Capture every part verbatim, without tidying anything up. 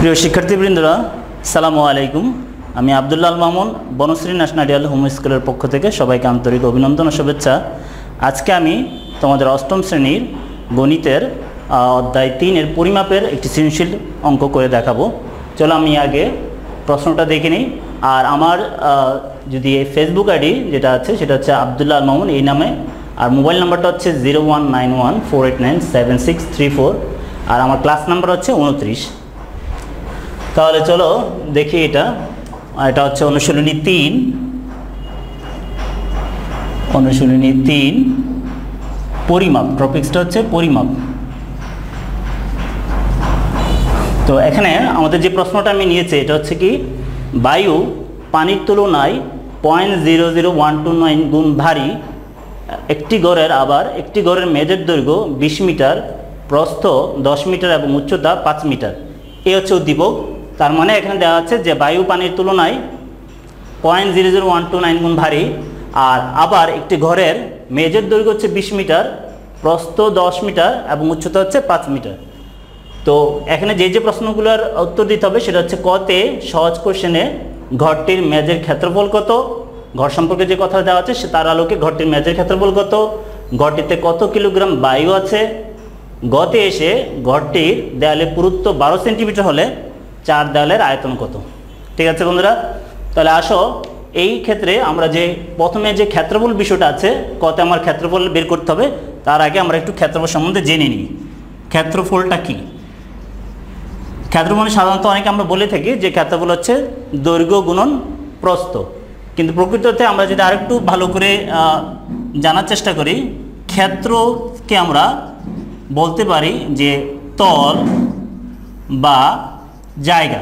প্রিয় শিক্ষার্থীবৃন্দরা সালামু আলাইকুম। আমি Abdullah Mamun Banasree national ideal home স্কুলের পক্ষ থেকে সবাইকে আন্তরিক অভিনন্দন ও শুভেচ্ছা। আজকে আমি তোমাদের অষ্টম শ্রেণীর গণিতের অধ্যায় তিনের পরিমাপের একটি সৃজনশীল অঙ্ক করে দেখাবো। চলো আমি আগে প্রশ্নটা দেখে নিই। আর আমার যদি এই ফেসবুক আইডি যেটা আছে সেটা হচ্ছে আব্দুল্লাহ মামুন এই নামে, আর মোবাইল নাম্বারটা হচ্ছে zero one nine one four eight nine seven six three four, আর আমার ক্লাস নাম্বার হচ্ছে উনত্রিশ। তাহলে চলো দেখি, এটা এটা হচ্ছে অনুশীলনী তিন অনুশীলনী তিন পরিমাপ। টপিকসটা হচ্ছে পরিমাপ। তো এখানে আমাদের যে প্রশ্নটা আমি নিয়েছি এটা হচ্ছে কি, বায়ু পানির তুলনায় point zero zero one two nine গুণ ভারী একটি গড়ের আবার একটি গড়ের মেঝের দৈর্ঘ্য বিশ মিটার, প্রস্থ দশ মিটার এবং উচ্চতা পাঁচ মিটার। এই হচ্ছে উদ্দীপক। তার মানে এখানে দেওয়া আছে যে বায়ু পানির তুলনায় point zero zero one two nine গুণ ভারী, আর আবার একটি ঘরের মেঝের দৈর্ঘ্য হচ্ছে বিশ মিটার, প্রস্থ দশ মিটার এবং উচ্চতা হচ্ছে পাঁচ মিটার। তো এখানে যে যে প্রশ্নগুলোর উত্তর দিতে হবে সেটা হচ্ছে কতে সহজ কোশ্চেনে ঘরটির মেঝের ক্ষেত্রফল কত, ঘর সম্পর্কে যে কথা দেওয়া আছে সে তার আলোকে ঘরটির মেঝের ক্ষেত্রফল কত, ঘরটিতে কত কিলোগ্রাম বায়ু আছে, গতে এসে ঘরটির দেয়ালে পুরুত্ব বারো সেন্টিমিটার হলে চার দেয়ালের আয়তন কত। ঠিক আছে বন্ধুরা, তাহলে আসো এই ক্ষেত্রে আমরা যে প্রথমে যে ক্ষেত্রফল বিষয়টা আছে, কত আমার ক্ষেত্রফল বের করতে হবে, তার আগে আমরা একটু ক্ষেত্রফল সম্বন্ধে জেনে নিই। ক্ষেত্রফলটা কি? ক্ষেত্রফল সাধারণত অনেকে আমরা বলে থাকি যে ক্ষেত্রফল হচ্ছে দৈর্ঘ্য গুণন প্রস্থ, কিন্তু প্রকৃততে আমরা যদি আরেকটু ভালো করে জানার চেষ্টা করি, ক্ষেত্রকে আমরা বলতে পারি যে তল বা জায়গা।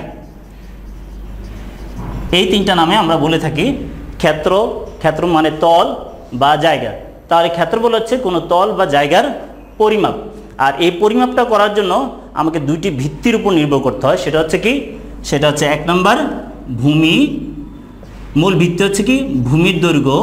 এই তিনটা নামে আমরা বলে থাকি ক্ষেত্র। ক্ষেত্র মানে তল বা জায়গা। তাহলে ক্ষেত্রফল হচ্ছে কোনো তল বা জায়গার পরিমাপ। আর এই পরিমাপটা করার জন্য আমাকে দুইটি ভিত্তির উপর নির্ভর করতে হয়। সেটা হচ্ছে কি, সেটা হচ্ছে এক নম্বর ভূমি, মূল ভিত্তি হচ্ছে কি ভূমির দৈর্ঘ্য,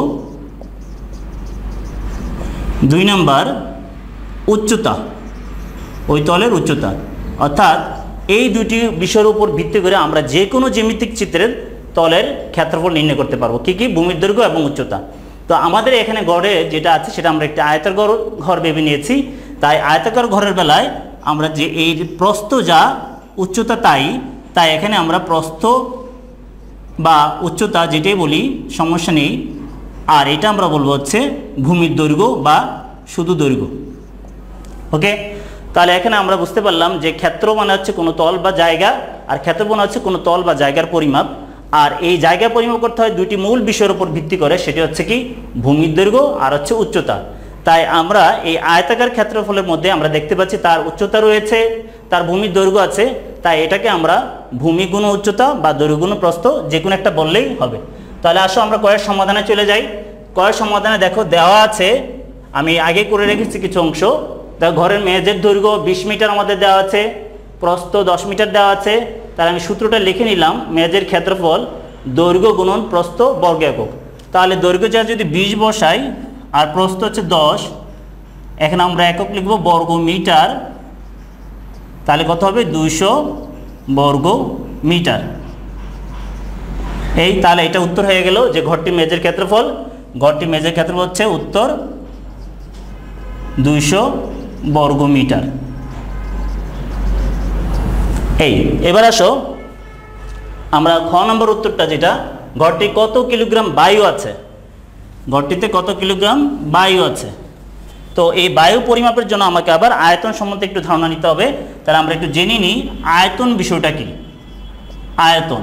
দুই নম্বর উচ্চতা, ওই তলের উচ্চতা। অর্থাৎ এই দুটি বিষয়ের উপর ভিত্তি করে আমরা যে কোনো জ্যামিতিক চিত্রের তলের ক্ষেত্রফল নির্ণয় করতে পারবো। কি কি? ভূমির দৈর্ঘ্য এবং উচ্চতা। তো আমাদের এখানে গড়ে যেটা আছে সেটা আমরা একটা আয়তাকার ঘর ভেবে নিয়েছি। তাই আয়তাকার ঘরের বেলায় আমরা যে এই প্রস্থ যা উচ্চতা তাই তাই এখানে আমরা প্রস্থ বা উচ্চতা যেটাই বলি সমস্যা নেই। আর এটা আমরা বলবো হচ্ছে ভূমির দৈর্ঘ্য বা শুধু দৈর্ঘ্য। ওকে, তাহলে এখানে আমরা বুঝতে পারলাম যে ক্ষেত্র মানে হচ্ছে কোনো তল বা জায়গা, আর ক্ষেত্রফল মানে হচ্ছে কোনো তল বা জায়গার পরিমাপ। আর এই জায়গা পরিমাপ করতে হয় দুইটি মূল বিষয়ের উপর ভিত্তি করে, সেটি হচ্ছে কি ভূমির দৈর্ঘ্য আর হচ্ছে উচ্চতা। তাই আমরা এই আয়তাকার ক্ষেত্রফলের মধ্যে আমরা দেখতে পাচ্ছি তার উচ্চতা রয়েছে, তার ভূমির দৈর্ঘ্য আছে। তাই এটাকে আমরা ভূমি গুণ উচ্চতা বা দৈর্ঘ্য গুণ প্রস্থ যে কোনো একটা বললেই হবে। তাহলে আসো আমরা কয়ের সমাধানে চলে যাই। কয়ের সমাধানে দেখো দেওয়া আছে, আমি আগে করে রেখেছি কিছু অংশ। দেখো ঘরের মেঝের দৈর্ঘ্য বিশ মিটার আমাদের দেওয়া আছে, প্রস্থ দশ মিটার দেওয়া আছে। তাহলে আমি সূত্রটা লিখে নিলাম, মেঝের ক্ষেত্রফল দৈর্ঘ্য গুণন প্রস্থ বর্গ একক। তাহলে দৈর্ঘ্য যা যদি বিশ বসাই আর প্রস্থ হচ্ছে দশ, এখানে আমরা একক লিখব বর্গ মিটার। তাহলে কত হবে? দুইশো বর্গ মিটার। এই তাহলে এটা উত্তর হয়ে গেল যে ঘরটি মেঝের ক্ষেত্রফল। ঘরটি মেঝের ক্ষেত্রফল হচ্ছে উত্তর দুইশো বর্গ মিটার। এই এবার আসো আমরা খ নম্বর উত্তরটা, যেটা ঘরটি কত কিলোগ্রাম বায়ু আছে, ঘরটিতে কত কিলোগ্রাম বায়ু আছে। তো এই বায়ু পরিমাপের জন্য আমাকে আবার আয়তন সম্বন্ধে একটু ধারণা নিতে হবে। তাহলে আমরা একটু জেনে নিই আয়তন বিষয়টা কি। আয়তন,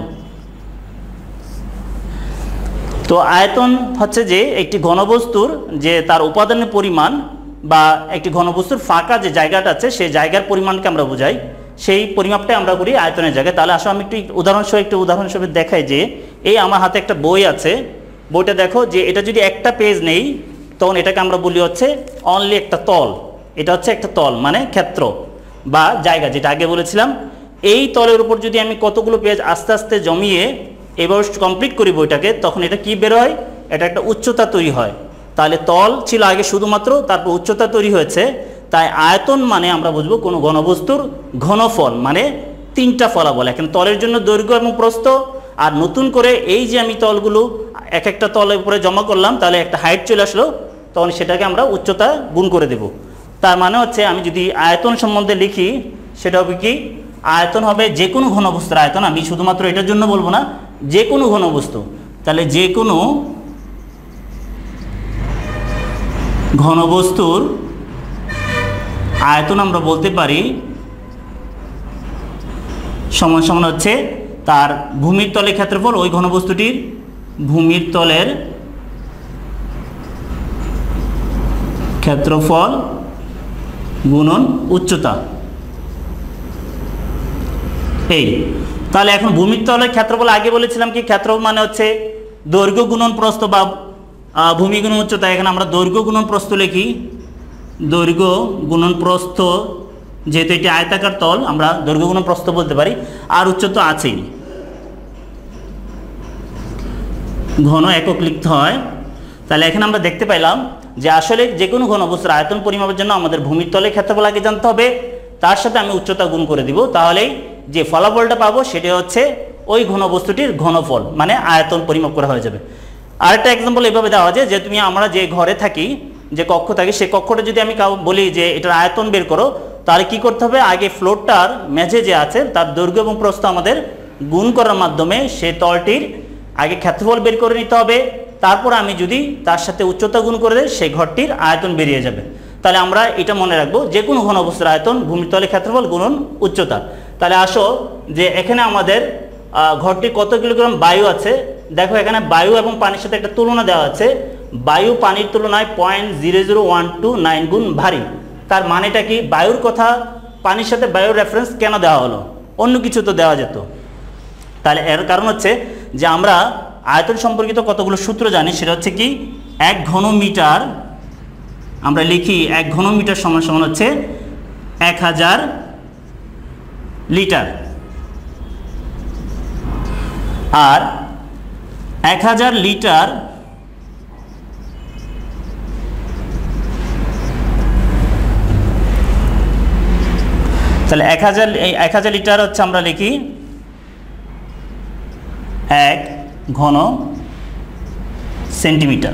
তো আয়তন হচ্ছে যে একটি ঘনবস্তুর যে তার উপাদানের পরিমাণ বা একটি ঘনবস্তুর ফাঁকা যে জায়গাটা আছে সেই জায়গার পরিমাণকে আমরা বোঝাই, সেই পরিমাপটাই আমরা করি আয়তনের জায়গায়। তাহলে আসলে আমি একটু উদাহরণসহ একটু উদাহরণ হিসেবে দেখাই যে এই আমার হাতে একটা বই আছে। বইটা দেখো যে এটা যদি একটা পেজ নেই তখন এটাকে আমরা বলি হচ্ছে অনলি একটা তল। এটা হচ্ছে একটা তল মানে ক্ষেত্র বা জায়গা, যেটা আগে বলেছিলাম। এই তলের উপর যদি আমি কতগুলো পেজ আস্তে আস্তে জমিয়ে এবার কমপ্লিট করি বইটাকে, তখন এটা কি বের হয়? এটা একটা উচ্চতা তৈরি হয়। তাহলে তল ছিল আগে শুধুমাত্র, তারপর উচ্চতা তৈরি হয়েছে। তাই আয়তন মানে আমরা বুঝবো কোনো ঘনবস্তুর ঘনফল, মানে তিনটা ফলাফল, এখন তলের জন্য দৈর্ঘ্য এবং প্রস্থ, আর নতুন করে এই যে আমি তলগুলো এক একটা তলের উপরে জমা করলাম, তাহলে একটা হাইট চলে আসলো, তখন সেটাকে আমরা উচ্চতা গুণ করে দেব। তার মানে হচ্ছে আমি যদি আয়তন সম্বন্ধে লিখি, সেটা হবে কি, আয়তন হবে যে কোনো ঘনবস্তুর আয়তন, আমি শুধুমাত্র এটার জন্য বলবো না, যে কোনো ঘনবস্তু, তাহলে যে কোনো ঘনবস্তুর আয়তন আমরা বলতে পারি সমান সমান হচ্ছে তার ভূমির তলের ক্ষেত্রফল, ওই ঘনবস্তুটির ভূমির তলের ক্ষেত্রফল গুণন উচ্চতা। এই তাহলে এখন ভূমির তলের ক্ষেত্রফল, আগে বলেছিলাম কি ক্ষেত্রফল মানে হচ্ছে দৈর্ঘ্য গুণন প্রস্থ বা ভূমি গুণন উচ্চতা। এখানে আমরা দৈর্ঘ্য গুণন প্রস্থ লিখি, দৈর্ঘ্য গুণন প্রস্থ, যেহেতু এটি আয়তাকার তল আমরা দৈর্ঘ্য গুণন প্রস্থ বলতে পারি, আর উচ্চতা আছেই, ঘন একক লিখতে হয়। তাহলে এখানে আমরা দেখতে পাইলাম যে আসলে যে কোনো ঘনবস্তুর আয়তন পরিমাপের জন্য আমাদের ভূমির তলের ক্ষেত্রফল আগে জানতে হবে, তার সাথে আমি উচ্চতা গুণ করে দিব, তাহলেই যে ফলাফলটা পাবো সেটা হচ্ছে ওই ঘনবস্তুটির ঘনফল, মানে আয়তন পরিমাপ করা হয়ে যাবে। আরেকটা এক্সাম্পল এইভাবে দেওয়া যায় যে তুমি আমরা যে ঘরে থাকি, যে কক্ষ থাকি, সেই কক্ষটা যদি আমি কাউ বলি যে এটার আয়তন বের করো, তাহলে কি করতে হবে, আগে ফ্লোরটার মেঝে যে আছে তার দৈর্ঘ্য এবং প্রস্থ আমাদের গুণ করার মাধ্যমে সেই তলটির আগে ক্ষেত্রফল বের করে নিতে হবে, তারপর আমি যদি তার সাথে উচ্চতা গুণ করে দেয় সেই ঘরটির আয়তন বেরিয়ে যাবে। তাহলে আমরা এটা মনে রাখবো, যে কোনো ঘনবস্তুর আয়তন ভূমির তলের ক্ষেত্রফল গুণন উচ্চতা। তাহলে আসো যে এখানে আমাদের ঘরটি কত কিলোগ্রাম বায়ু আছে, দেখো এখানে বায়ু এবং পানির সাথে একটা তুলনা দেওয়া আছে, বায়ু পানির তুলনায় point zero zero one two nine গুণ ভারী। তার মানেটা কি, বায়ুর কথা পানির সাথে বায়ুর রেফারেন্স কেন দেওয়া হলো, অন্য কিছু তো দেওয়া যেত। তাহলে এর কারণ হচ্ছে যে আমরা আয়তন সম্পর্কিত কতগুলো সূত্র জানি, সেটা হচ্ছে কি, এক ঘনমিটার আমরা লিখি, এক ঘনমিটার সমান সমান হচ্ছে এক হাজার লিটার, আর এক হাজার লিটার তাহলে এক হাজার এক হাজার লিটার হচ্ছে আমরা লিখি এক ঘন সেন্টিমিটার,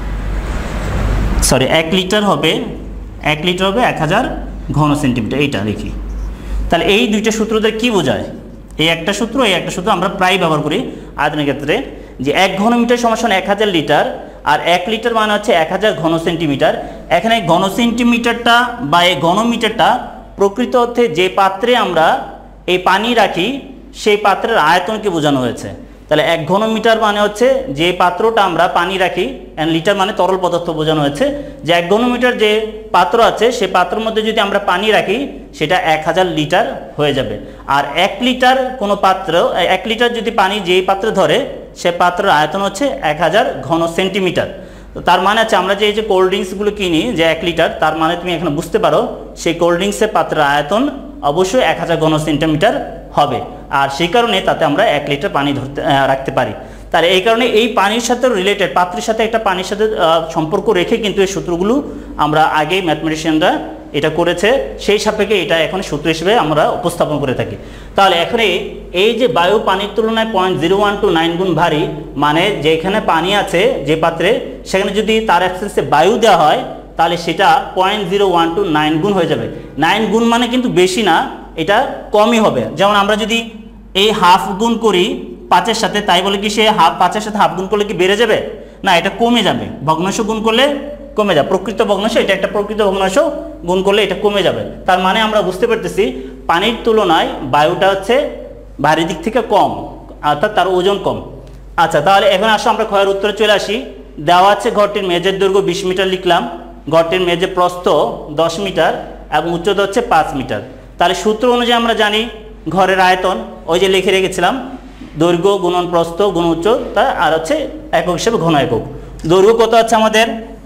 সরি এক লিটার হবে এক লিটার হবে এক হাজার ঘন সেন্টিমিটার, এইটা লিখি। তাহলে এই দুইটা সূত্রদের কি বোঝায়, এই একটা সূত্র এই একটা সূত্র আমরা প্রায় ব্যবহার করি আয়তনের ক্ষেত্রে, যে এক ঘনমিটার সমান এক হাজার লিটার, আর এক লিটার মানে হচ্ছে এক হাজার ঘন সেন্টিমিটার। এখানে ঘন সেন্টিমিটারটা বা এই ঘনমিটারটা প্রকৃত অর্থে যে পাত্রে আমরা এই পানি রাখি সেই পাত্রের আয়তনকে বোঝানো হয়েছে। তাহলে এক ঘনমিটার মানে হচ্ছে যে পাত্রটা আমরা পানি রাখি, এন্ড লিটার মানে তরল পদার্থ বোঝানো হয়েছে, যে এক ঘনমিটার যে পাত্র আছে সে পাত্রের মধ্যে যদি আমরা পানি রাখি সেটা এক হাজার লিটার হয়ে যাবে। আর এক লিটার কোনো পাত্র, এক লিটার যদি পানি যেই পাত্রে ধরে সে পাত্রের আয়তন হচ্ছে এক হাজার ঘন সেন্টিমিটার। তো তার মানে হচ্ছে আমরা যে এই যে কোল্ড ড্রিঙ্কসগুলো কিনি যে এক লিটার, তার মানে তুমি এখানে বুঝতে পারো সেই কোল্ড ড্রিঙ্কসের পাত্রের আয়তন অবশ্যই এক হাজার ঘন সেন্টিমিটার হবে, আর সেই কারণে তাতে আমরা এক লিটার পানি ধরতে রাখতে পারি। তাহলে এই কারণে এই পানির সাথে রিলেটেড, পাত্রের সাথে একটা পানির সাথে সম্পর্ক রেখে কিন্তু এই সূত্রগুলো আমরা আগেই ম্যাথমেটিশিয়ানরা এটা করেছে, সেই সাপেক্ষে এটা এখন সূত্র হিসেবে আমরা উপস্থাপন করে থাকি। তাহলে এখানে এই যে বায়ু পানির তুলনায় point zero one two nine গুণ ভারী, মানে যেখানে পানি আছে যে পাত্রে, সেখানে যদি তার অ্যাবসেন্সে বায়ু দেওয়া হয় তাহলে সেটা point zero one two nine গুণ হয়ে যাবে। নাইন গুণ মানে কিন্তু বেশি না, এটা কমই হবে। যেমন আমরা যদি এই হাফ গুণ করি পাঁচের সাথে, তাই বলে কি সে হাফ পাঁচের সাথে হাফ গুণ করলে কি বেড়ে যাবে? না, এটা কমে যাবে। ভগ্নাংশ গুণ করলে কমে যাবে, প্রকৃত ভগ্নাংশ এটা একটা প্রকৃত ভগ্নাংশ গুণ করলে এটা কমে যাবে। তার মানে আমরা বুঝতে পারতেছি পানির তুলনায় বায়ুটা হচ্ছে ভারী দিক থেকে কম, অর্থাৎ তার ওজন কম। আচ্ছা, তাহলে এখন আসো আমরা ক্ষয়ের উত্তরে চলে আসি। দেওয়া আছে ঘরটির মেঝের দৈর্ঘ্য বিশ মিটার লিখলাম, ঘরটির মেঝে প্রস্থ দশ মিটার এবং উচ্চতা হচ্ছে পাঁচ মিটার। তাহলে সূত্র অনুযায়ী আমরা জানি ঘরের আয়তন ওই যে লিখে রেখেছিলাম, দৈর্ঘ্য গুণন প্রস্থ গুণ উচ্চতা, আর হচ্ছে একক হিসেবে ঘন একক। দৈর্ঘ্য কত আছে আমাদের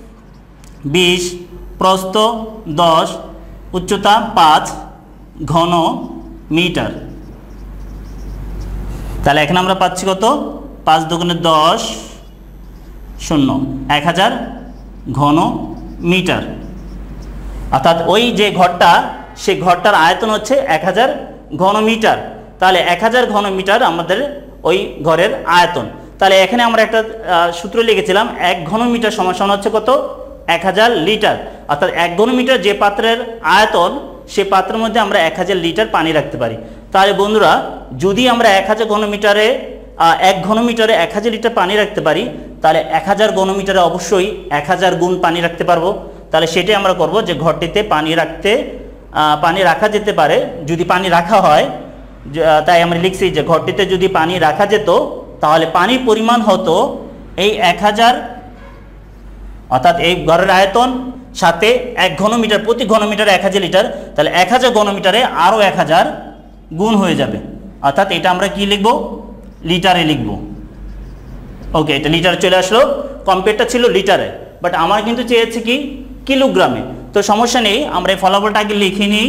বিশ, প্রস্থ দশ, উচ্চতা পাঁচ ঘন মিটার। তাহলে এখানে আমরা পাচ্ছি কত, পাঁচ দুগুণে দশ, শূন্য, এক হাজার ঘন মিটার। অর্থাৎ ওই যে ঘরটা, সেই ঘরটার আয়তন হচ্ছে এক হাজার ঘন মিটার। তাহলে এক হাজার ঘনমিটার আমাদের ওই ঘরের আয়তন। তাহলে এখানে আমরা একটা সূত্র লিখেছিলাম, এক ঘনমিটার সমান সমান হচ্ছে কত, এক হাজার লিটার। অর্থাৎ এক ঘনমিটার যে পাত্রের আয়তন, সে পাত্রের মধ্যে আমরা এক হাজার লিটার পানি রাখতে পারি। তাহলে বন্ধুরা, যদি আমরা এক হাজার ঘনমিটারে এক ঘনমিটারে এক হাজার লিটার পানি রাখতে পারি, তাহলে এক হাজার ঘনমিটারে অবশ্যই এক হাজার গুণ পানি রাখতে পারবো। তাহলে সেটাই আমরা করব, যে ঘরটিতে পানি রাখতে পানি রাখা যেতে পারে, যদি পানি রাখা হয়। তাই আমরা লিখছি যে ঘরটিতে যদি পানি রাখা যেত, তাহলে পানির পরিমাণ হতো এই এক হাজার, অর্থাৎ এই ঘরের আয়তন সাথে এক ঘনমিটার, প্রতি ঘনমিটারে এক হাজার লিটার, তাহলে এক হাজার ঘনমিটারে আরও এক হাজার গুণ হয়ে যাবে। অর্থাৎ এটা আমরা কি লিখব, লিটারে লিখব। ওকে, এটা লিটারে চলে আসলো, কম্পেয়ারটা ছিল লিটারে, বাট আমার কিন্তু চেয়েছে কি কিলোগ্রামে। তো সমস্যা নেই, আমরা এই ফলাফলটা আগে লিখে নিই।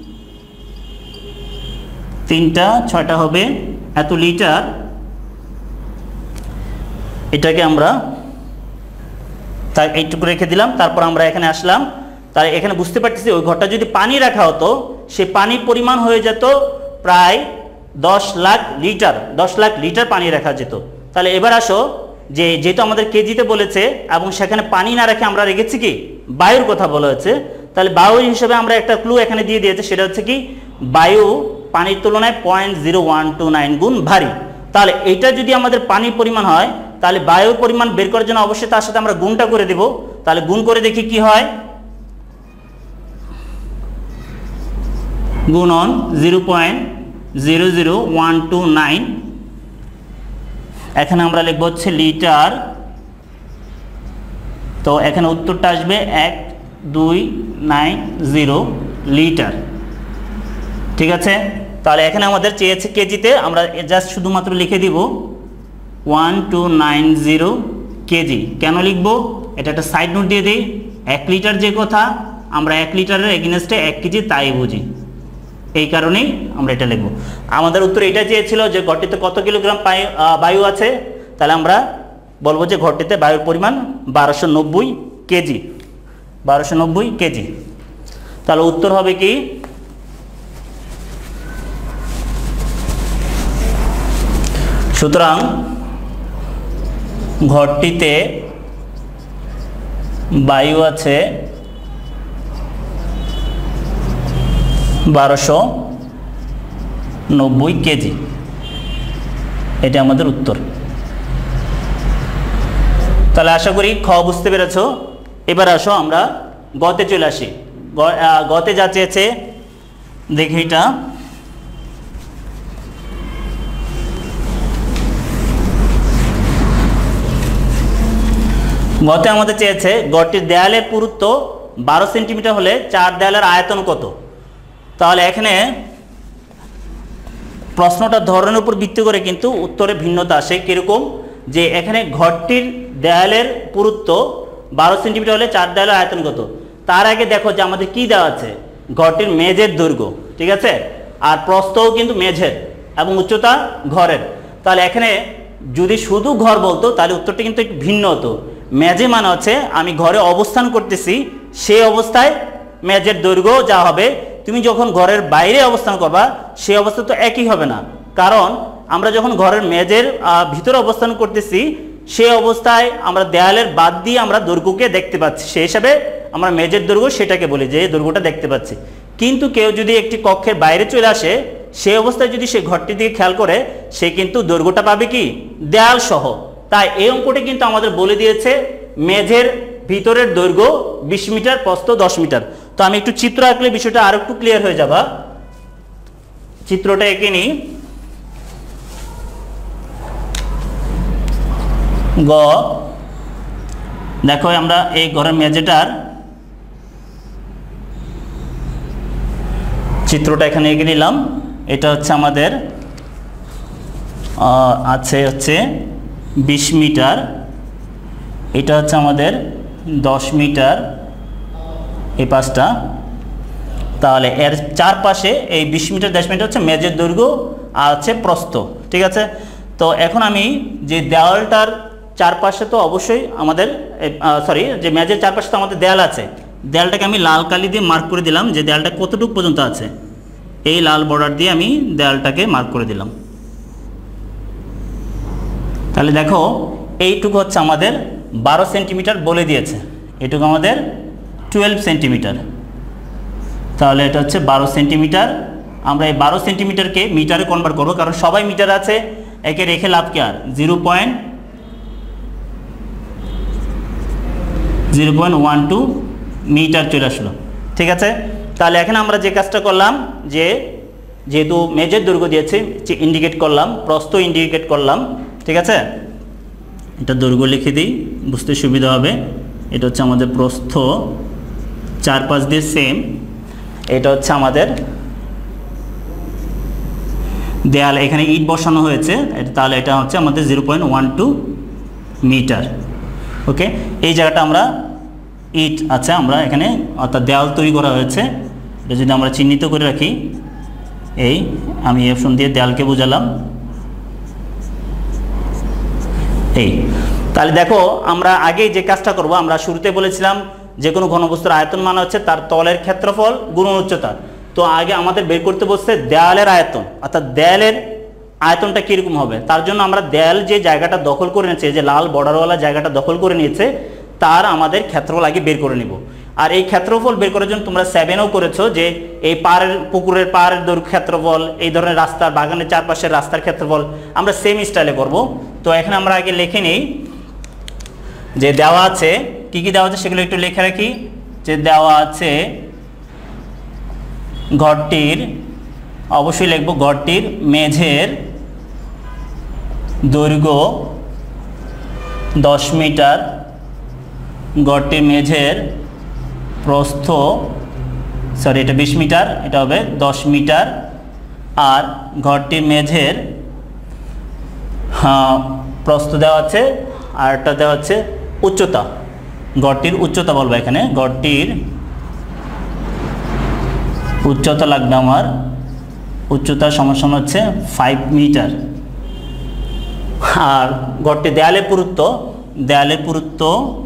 তিনটা ছয়টা হবে এত লিটার, এটাকে আমরা তাই এইটুকু রেখে দিলাম। তারপর আমরা এখানে আসলাম, তাই এখানে বুঝতে পারতেছি ওই ঘরটা যদি পানি রাখা হতো, সে পানির পরিমাণ হয়ে যেত প্রায় দশ লাখ লিটার, দশ লাখ লিটার পানি রাখা যেত। তাহলে এবার আসো, যে যেহেতু আমাদের কেজিতে বলেছে এবং সেখানে পানি না রেখে আমরা রেখেছি কি বায়ুর কথা বলা হয়েছে, তাহলে বায়ু হিসেবে আমরা একটা ক্লু এখানে দিয়ে দিয়েছে, সেটা হচ্ছে কি বায়ু পানির তুলনায় point zero one two nine গুণ ভারী। তাহলে এটা যদি আমাদের পানির পরিমাণ হয়, তাহলে বায়ুর পরিমাণ বের করার জন্য অবশ্যই তার সাথে আমরা গুণটা করে দেব। তাহলে গুণ করে দেখি কি হয়, গুণন zero point zero zero one two nine, এখানে আমরা লিখব হচ্ছে লিটার। তো এখানে উত্তরটা আসবে এক দুই নাইন জিরো লিটার। ঠিক আছে, তাহলে এখানে আমাদের চেয়েছে কেজিতে, আমরা জাস্ট শুধুমাত্র লিখে দিব one two nine zero kg. কেন লিখব, এটা একটা সাইড নোট দিয়ে দিই। এক লিটার যে কথা, আমরা এক লিটারের এগেনস্টে এক কেজি তাই বুঝি, এই কারণেই আমরা এটা লিখব। আমাদের উত্তর এটা চেয়েছিল যে ঘরটিতে কত কিলোগ্রাম বায়ু আছে, তাহলে আমরা বলবো যে ঘরটিতে বায়ুর পরিমাণ বারোশো নব্বই কেজি, বারোশো নব্বই কেজি। তাহলে উত্তর হবে কি, সুতরাং ঘরটিতে বায়ু আছে বারোশো নব্বই কেজি, এটা আমাদের উত্তর। তাহলে আশা করি খ বুঝতে পেরেছ। এবার আসো আমরা গতে চলে আসি। গতে যা চেয়েছে দেখি, এটা গতে আমাদের চেয়েছে গড়টির দেয়ালের পুরুত্ব বারো সেন্টিমিটার হলে চার দেয়ালের আয়তন কত। তাহলে এখানে প্রশ্নটার ধরনের উপর ভিত্তি করে কিন্তু উত্তরে ভিন্নতা আসে। কীরকম, যে এখানে ঘরটির দেয়ালের পুরুত্ব বারো সেন্টিমিটার হলে চার দেয়ালের আয়তন কত। তার আগে দেখো যে আমাদের কি দেওয়া আছে, ঘরটির মেঝের দৈর্ঘ্য, ঠিক আছে, আর প্রস্থও কিন্তু মেঝের এবং উচ্চতা ঘরের। তাহলে এখানে যদি শুধু ঘর বলতো তাহলে উত্তরটা কিন্তু একটু ভিন্ন হতো। মেঝে মানে হচ্ছে আমি ঘরে অবস্থান করতেছি, সেই অবস্থায় মেঝের দৈর্ঘ্য যা হবে, তুমি যখন ঘরের বাইরে অবস্থান করবা সেই অবস্থা তো একই হবে না, কারণ আমরা যখন ঘরের মেঝের ভিতরে অবস্থান করতেছি সেই অবস্থায় আমরা দেয়ালের বাদ দিয়ে আমরা দৈর্ঘ্যকে দেখতে পাচ্ছি, সেই হিসাবে আমরা মেঝের দৈর্ঘ্য সেটাকে বলি যে দৈর্ঘ্যটা দেখতে পাচ্ছি। কিন্তু কেউ যদি একটি কক্ষের বাইরে চলে আসে, সেই অবস্থায় যদি সে ঘরটির দিকে খেয়াল করে, সে কিন্তু দৈর্ঘ্যটা পাবে কি দেয়াল সহ। তাই এই অঙ্কটি কিন্তু আমাদের বলে দিয়েছে মেঝের ভিতরের দৈর্ঘ্য বিশ মিটার, প্রস্থ দশ মিটার। তো আমি একটু চিত্র আঁকলে বিষয়টা আরো একটু ক্লিয়ার হয়ে যাবে। চিত্রটা এঁকে নিই। গ দেখো, আমরা এই ঘরের মেঝেটার চিত্রটা এখানে এঁকে নিলাম। এটা হচ্ছে আমাদের আছে হচ্ছে বিশ মিটার, এটা হচ্ছে আমাদের দশ মিটার, এই পাঁচটা। তাহলে এর চারপাশে এই বিশ মিটার দশ মিটার হচ্ছে মেঝের দৈর্ঘ্য আর হচ্ছে প্রস্থ, ঠিক আছে। তো এখন আমি যে দেওয়ালটার চারপাশে তো অবশ্যই আমাদের সরি যে মেঝের চারপাশে তো আমাদের দেয়াল আছে, দেয়ালটাকে আমি লাল কালি দিয়ে মার্ক করে দিলাম যে দেয়ালটা কতটুকু পর্যন্ত আছে। এই লাল বর্ডার দিয়ে আমি দেয়ালটাকে মার্ক করে দিলাম। তাহলে দেখো এইটুকু হচ্ছে আমাদের বারো সেন্টিমিটার বলে দিয়েছে, এটুকু আমাদের টুয়েলভ সেন্টিমিটার। তাহলে এটা হচ্ছে বারো সেন্টিমিটার। আমরা এই বারো সেন্টিমিটারকে মিটারে কনভার্ট করবো, কারণ সবাই মিটার আছে, একে রেখে লাভ কি আর zero point zero point one two metre চলে আসলো। ঠিক আছে, তাহলে এখানে আমরা যে কাজটা করলাম, যে যেহেতু মেজের দৈর্ঘ্য দিয়েছে ইন্ডিকেট করলাম, প্রস্থ ইন্ডিকেট করলাম। ঠিক আছে, এটা দৈর্ঘ্য লিখে দিই বুঝতে সুবিধা হবে। এটা হচ্ছে আমাদের প্রস্থ, চার পাঁচ দিয়ে সেম। এটা হচ্ছে আমাদের দেয়াল, এখানে ইট বসানো হয়েছে, তাহলে এটা হচ্ছে আমাদের zero point one two metre. Okay, এই জায়গাটা আমরা ইট আছে আমরা এখানে, অর্থাৎ দেয়াল তৈরি করা হয়েছে। এটা যদি আমরা চিহ্নিত করে রাখি, এই আমি অপশন দিয়ে দেয়ালকে বোঝালাম এই। তাহলে দেখো আমরা আগে যে কাজটা করব, আমরা শুরুতে বলেছিলাম যে কোনো ঘনবস্তুর আয়তন মানে হচ্ছে তার তলের ক্ষেত্রফল গুণন উচ্চতা। তো আগে আমাদের বের করতে বলছে দেয়ালের আয়তন, অর্থাৎ দেয়ালের আয়তনটা কীরকম হবে। তার জন্য আমরা দেয়াল যে জায়গাটা দখল করে নিয়েছে, যে লাল বর্ডারওয়ালা জায়গাটা দখল করে নিয়েছে, তার আমাদের ক্ষেত্রফল আগে বের করে নিব। আর এই ক্ষেত্রফল বের করার জন্য তোমরা সেভেনও করেছো, যে এই পাড়ের পুকুরের পাড়ের দৈর্ঘ্য ক্ষেত্রফল, এই ধরনের রাস্তার বাগানের চারপাশের রাস্তার ক্ষেত্রফল আমরা সেম স্টাইলে করব। তো এখানে আমরা আগে লিখে নিই যে দেওয়া আছে কি কি দেওয়া আছে সেগুলো একটু লিখে রাখি। যে দেওয়া আছে ঘরটির, অবশ্যই লিখবো ঘরটির মেঝের দৈর্ঘ্য দশ মিটার, ঘরটির মেঝের প্রস্থ, সরি এটা বিশ মিটার, এটা হবে দশ মিটার। আর ঘরটির মেঝের হ্যাঁ প্রস্থ দেওয়া আছে, আর একটা দেওয়া আছে উচ্চতা, ঘরটির উচ্চতা বলবো এখানে, ঘরটির উচ্চতা লাগবে আমার, উচ্চতা সমান হচ্ছে ফাইভ মিটার। আর ঘরটি দেয়ালের পুরুত্ব, দেয়ালের পুরুত্ব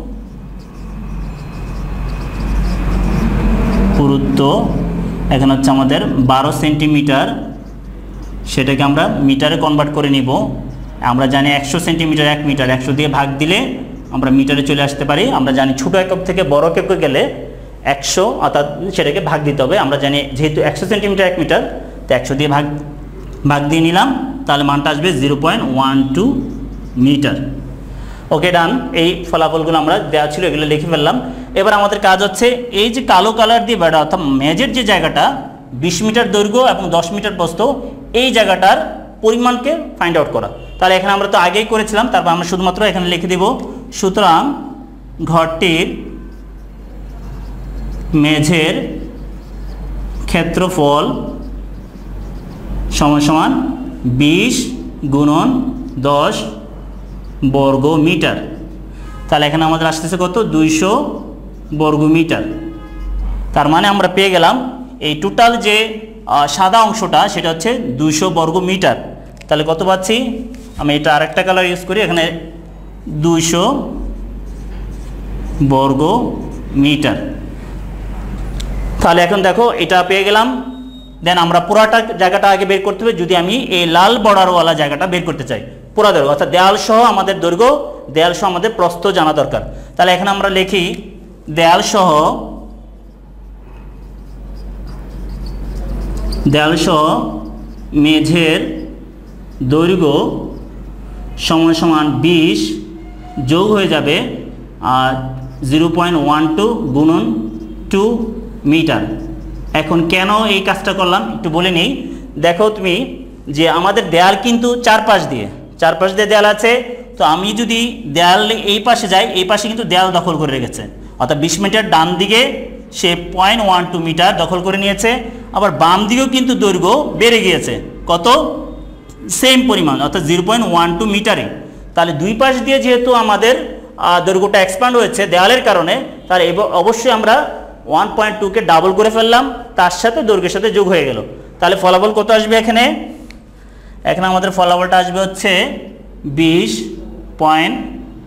পুরুত্ব এখানে হচ্ছে আমাদের বারো সেন্টিমিটার, সেটাকে আমরা মিটারে কনভার্ট করে নিব। আমরা জানি একশো সেন্টিমিটার এক মিটার, একশো দিয়ে ভাগ দিলে আমরা মিটারে চলে আসতে পারি। আমরা জানি ছোটো একক থেকে বড় এককে গেলে একশো, অর্থাৎ সেটাকে ভাগ দিতে হবে। আমরা জানি যেহেতু একশো সেন্টিমিটার এক মিটার, তো একশো দিয়ে ভাগ ভাগ দিয়ে নিলাম, তাহলে মানটা আসবে zero point one two metre. Okay done, এই ফলাফলগুলো আমরা দেওয়া ছিল এগুলো লিখে ফেললাম। এবার আমাদের কাজ হচ্ছে এই যে কালো কালার দিয়ে বেড়া, অর্থাৎ মেজের যে জায়গাটা বিশ মিটার দৈর্ঘ্য এবং দশ মিটার প্রস্থ, এই জায়গাটার পরিমাণকে ফাইন্ড আউট করা। তাহলে এখানে আমরা তো আগেই করেছিলাম, তারপর আমরা শুধুমাত্র এখানে লিখে দিব সুতরাং ঘরটির মেঝের ক্ষেত্রফল সমান সমান বিশ গুণন দশ বর্গ মিটার। তাহলে এখানে আমাদের আসতেছে কত, দুইশো বর্গ মিটার। তার মানে আমরা পেয়ে গেলাম এই টোটাল যে সাদা অংশটা সেটা হচ্ছে দুইশো বর্গ মিটার। তাহলে কত পাচ্ছি, আমি এটা আরেকটা কালার ইউজ করি, এখানে দুইশো বর্গ মিটার। তাহলে এখন দেখো এটা পেয়ে গেলাম। দেন আমরা পুরাটা জায়গাটা আগে বের করতে হবে, যদি আমি এই লাল বর্ডারওয়ালা জায়গাটা বের করতে চাই, পুরা দৈর্ঘ্য অর্থাৎ দেয়াল সহ আমাদের দৈর্ঘ্য, দেয়াল সহ আমাদের প্রস্থ জানা দরকার। তাহলে এখানে আমরা লিখি দেয়াল সহ দেয়াল সহ মেঝের দৈর্ঘ্য সমান সমান বিশ যোগ হয়ে যাবে আর জিরো পয়েন্ট ওয়ান টু গুণন টু মিটার। এখন কেন এই কাজটা করলাম একটু বলে নিই। দেখো তুমি যে আমাদের দেয়াল কিন্তু চারপাশ দিয়ে চারপাশ দিয়ে দেয়াল আছে, তো আমি যদি দেয়াল এই পাশে যাই, এই পাশে কিন্তু দেয়াল দখল করে রেখেছে, অর্থাৎ বিশ মিটার ডান দিকে সে পয়েন্ট ওয়ান টু মিটার দখল করে নিয়েছে। আবার বাম দিকেও কিন্তু দৈর্ঘ্য বেড়ে গিয়েছে, কত, সেম পরিমাণ, অর্থাৎ জিরো পয়েন্ট ওয়ান টু মিটারে। তাহলে দুই পাশ দিয়ে যেহেতু আমাদের দৈর্ঘ্যটা এক্সপ্যান্ড হয়েছে দেয়ালের কারণে, তাহলে অবশ্যই আমরা ওয়ান পয়েন্ট টুকে ডাবল করে ফেললাম, তার সাথে দৈর্ঘ্যের সাথে যোগ হয়ে গেল। তাহলে ফলাফল কত আসবে এখানে, এখানে আমাদের ফলাফলটা আসবে হচ্ছে বিশ পয়েন্ট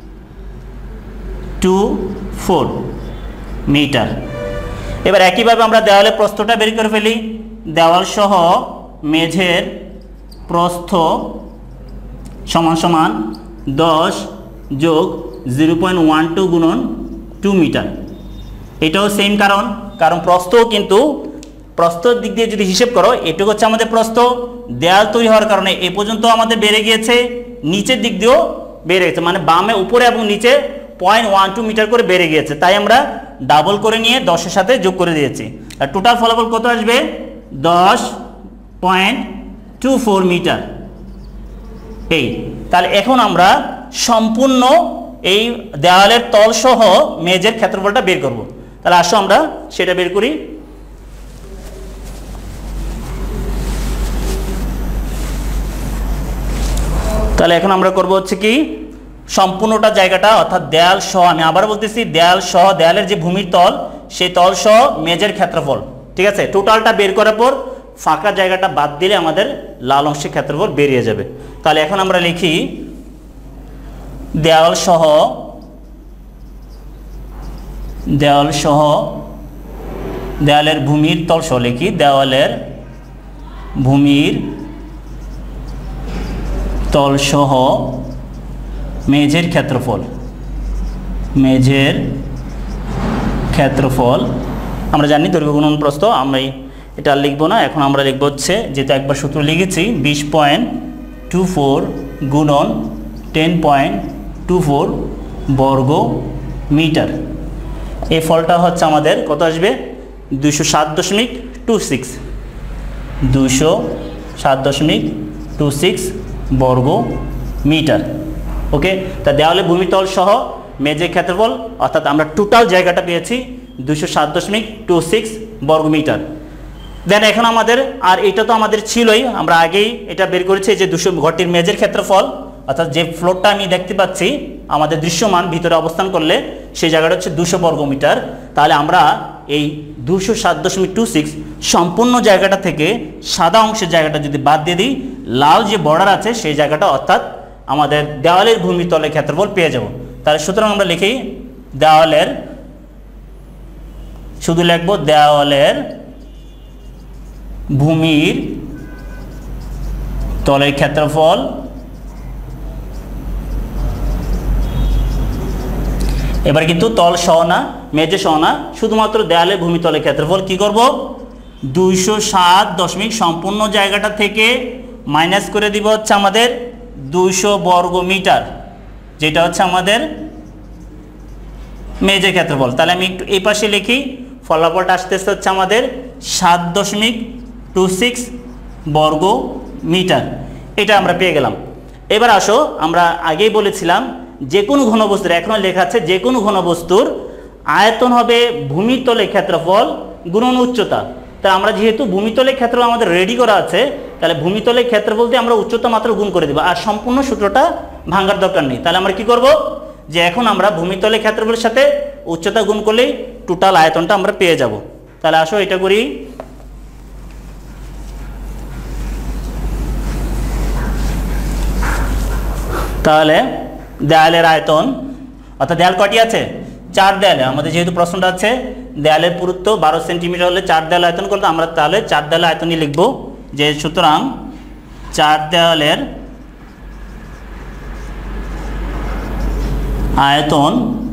টু ফোর মিটার। এবার একইভাবে আমরা দেওয়ালের প্রস্থটা বের করে ফেলি। দেওয়াল সহ মেঝের প্রস্থ সমান সমান দশ যোগ জিরো পয়েন্ট ওয়ান টু গুণন টু মিটার। এটাও সেম, কারণ কারণ প্রস্থও কিন্তু প্রস্থর দিক দিয়ে যদি হিসেব করো, এটুকু হচ্ছে আমাদের প্রস্থ, দেয়াল তৈরি হওয়ার কারণে এ পর্যন্ত আমাদের বেড়ে গিয়েছে, নিচের দিক দিয়েও বেড়ে গেছে, মানে বামে উপরে এবং নিচে পয়েন্ট ওয়ান টু মিটার করে বেড়ে গিয়েছে, তাই আমরা ডাবল করে নিয়ে দশের সাথে যোগ করে দিয়েছি। আর টোটাল ফলাফল কত আসবে? দশ পয়েন্ট টু ফোর মিটার। এই তাহলে এখন আমরা সম্পূর্ণ এই দেওয়ালের তল সহ মেঝের ক্ষেত্রফলটা বের করব। তাহলে আসো আমরা সেটা বের করি। তাহলে এখন আমরা করব হচ্ছে কি, সম্পূর্ণটা জায়গাটা অর্থাৎ দেয়াল সহ, আমি আবার বলতেছি দেয়াল সহ, দেয়ালের যে ভূমির তল সেই তল সহ মেঝের ক্ষেত্রফল, ঠিক আছে? টোটালটা বের করার পর ফাঁকা জায়গাটা বাদ দিলে আমাদের লাল অংশের ক্ষেত্রফল বেরিয়ে যাবে। তাহলে এখন আমরা লিখি দেয়াল সহ দেওয়াল সহ দেওয়ালের ভূমির তল সহ লিখি দেওয়ালের ভূমির তল সহ মেঝের ক্ষেত্রফল মেঝের ক্ষেত্রফল আমরা জানি দৈর্ঘ্য গুণন প্রস্থ, আমরা এটা লিখবো না, এখন আমরা লিখবো হচ্ছে যেটা একবার সূত্র লিখেছি বিশ পয়েন্ট টু ফোর গুণন টেন পয়েন্ট টু ফোর বর্গ মিটার। এই ফলটা হচ্ছে আমাদের কত আসবে? দুইশো সাত দশমিক টু সিক্স দুইশো সাত দশমিক টু সিক্স বর্গ মিটার। ওকে, তা দেওয়ালে ভূমিতল সহ মেঝের ক্ষেত্রফল অর্থাৎ আমরা টোটাল জায়গাটা পেয়েছি দুইশো সাত দশমিক টু সিক্স বর্গ মিটার। দেন এখন আমাদের, আর এটা তো আমাদের ছিলই, আমরা আগেই এটা বের করেছি যে দুশো ঘরটির মেঝের ক্ষেত্রফল অর্থাৎ যে ফ্লোরটা আমি দেখতে পাচ্ছি আমাদের দৃশ্যমান ভিতরে অবস্থান করলে সেই জায়গাটা হচ্ছে দুশো বর্গ মিটার। তাহলে আমরা এই দুশো সাত দশমিক টু সিক্স সম্পূর্ণ জায়গাটা থেকে সাদা অংশের জায়গাটা যদি বাদ দিয়ে দিই, লাল যে বর্ডার আছে সেই জায়গাটা অর্থাৎ আমাদের দেওয়ালের ভূমিতলের ক্ষেত্রফল পেয়ে যাব। তাহলে সুতরাং আমরা লিখি দেওয়ালের, শুধু লিখবো দেওয়ালের ভূমির তলের ক্ষেত্রফল এবার কিন্তু তল সহ না, মেঝে সহ না, শুধুমাত্র দেয়ালের ভূমিতলের ক্ষেত্রফল কি করব? দুইশো সাত দশমিক সম্পূর্ণ জায়গাটা থেকে মাইনাস করে দিব হচ্ছে আমাদের দুইশো বর্গ মিটার, যেটা হচ্ছে আমাদের মেঝে ক্ষেত্রফল। তাহলে আমি একটু এই পাশে লিখি, ফলাফলটা আসতেছে হচ্ছে আমাদের সাত দশমিক টু সিক্স বর্গ মিটার। এটা আমরা পেয়ে গেলাম। এবার আসো, আমরা আগেই বলেছিলাম যে কোনো ঘনবস্তুর, এখনো লেখা আছে যে কোনো ঘনবস্তুর আয়তন হবে ভূমিতলের ক্ষেত্রফল গুণন উচ্চতা। তা আমরা যেহেতু ভূমিতলের ক্ষেত্রফল আমাদের রেডি করা আছে, তাহলে ভূমিতলের ক্ষেত্রফল দিয়ে আমরা উচ্চতা মাত্র গুণ করে দেবো, আর সম্পূর্ণ সূত্রটা ভাঙার দরকার নেই। তাহলে আমরা কি করব, যে এখন আমরা ভূমিতলের ক্ষেত্রফলের সাথে উচ্চতা গুণ করলেই টোটাল আয়তনটা আমরা পেয়ে যাব। তাহলে আসো এটা করি। তাহলে দেয়ালের আয়তন অর্থাৎ দেয়াল কটি আছে? চার দেয়ালে, আমাদের যেহেতু প্রশ্নটা আছে দেয়ালের পুরুত্ব বারো সেন্টিমিটার হলে চার দেয়াল আয়তন করলে আমরা তাহলে চার দেয়াল আয়তনই লিখব, যে সুতরাং চার দেয়ালের আয়তন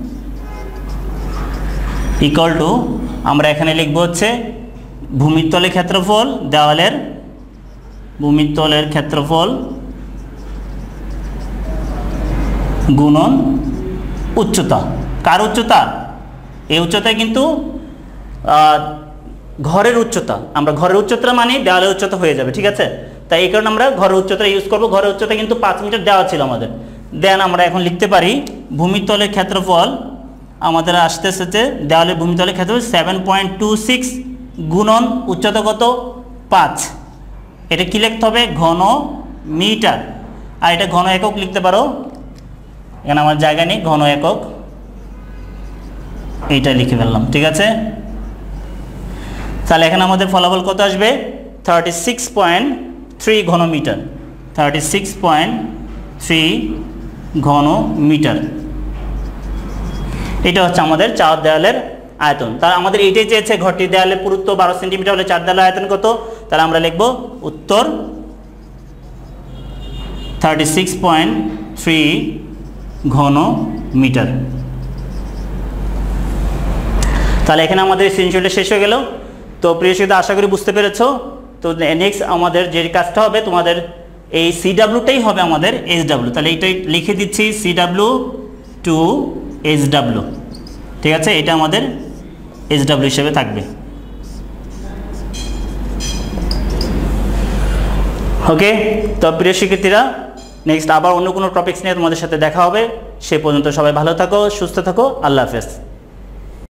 ইকুয়াল টু, আমরা এখানে লিখব হচ্ছে ভূমিতলের ক্ষেত্রফল, দেওয়ালের ভূমিতলের ক্ষেত্রফল গুণন উচ্চতা। কার উচ্চতা? এই উচ্চতায় কিন্তু ঘরের উচ্চতা, আমরা ঘরের উচ্চতা মানে দেওয়ালের উচ্চতা হয়ে যাবে, ঠিক আছে? তাই এই কারণে আমরা ঘরের উচ্চতা ইউজ করব। ঘরের উচ্চতা কিন্তু পাঁচ মিটার দেওয়া ছিল আমাদের। দেন আমরা এখন লিখতে পারি ভূমিতলের ক্ষেত্রফল আমাদের আসতে আসতে দেওয়ালের ভূমিতলের ক্ষেত্রফল সেভেন পয়েন্ট টু সিক্স গুণন উচ্চতা কত? পাঁচ। এটা কি লিখতে হবে? ঘন মিটার। আর এটা ঘন একক লিখতে পারো, এখানে আমার জায়গা নেই, ঘন একক এইটা লিখে ফেললাম, ঠিক আছে? তাহলে এখানে আমাদের ফলাফল কত আসবে? থার্টি সিক্স পয়েন্ট থ্রি ঘন metre, thirty six point three ঘন মিটার। এটা হচ্ছে আমাদের চার দেয়ালের আয়তন। তার আমাদের এইটাই চেয়েছে ঘরটি দেয়ালের পুরুত্ব বারো সেন্টিমিটার হলে চার দেয়ালের আয়তন কত? তাহলে আমরা লিখব উত্তর থার্টি সিক্স পয়েন্ট থ্রি ঘন মিটার। তাহলে এখানে আমাদের সৃজনশীলটা শেষ হয়ে গেল। তো প্রিয় শিক্ষার্থী, আশা করি বুঝতে পেরেছো। তো নেক্সট আমাদের যে কাজটা হবে, তোমাদের এই সি ডাব্লিউটাই হবে আমাদের এইচ ডাব্লিউ। তাহলে এইটাই লিখে দিচ্ছি, C W two H W, ঠিক আছে, এটা আমাদের এইচ ডাব্লিউ হিসেবে থাকবে। ওকে, তো প্রিয় শিক্ষার্থীরা, নেক্সট আবার অন্য কোনো টপিকস নিয়ে তোমাদের সাথে দেখা হবে। সে পর্যন্ত সবাই ভালো থাকো, সুস্থ থাকো, আল্লাহ হাফেজ।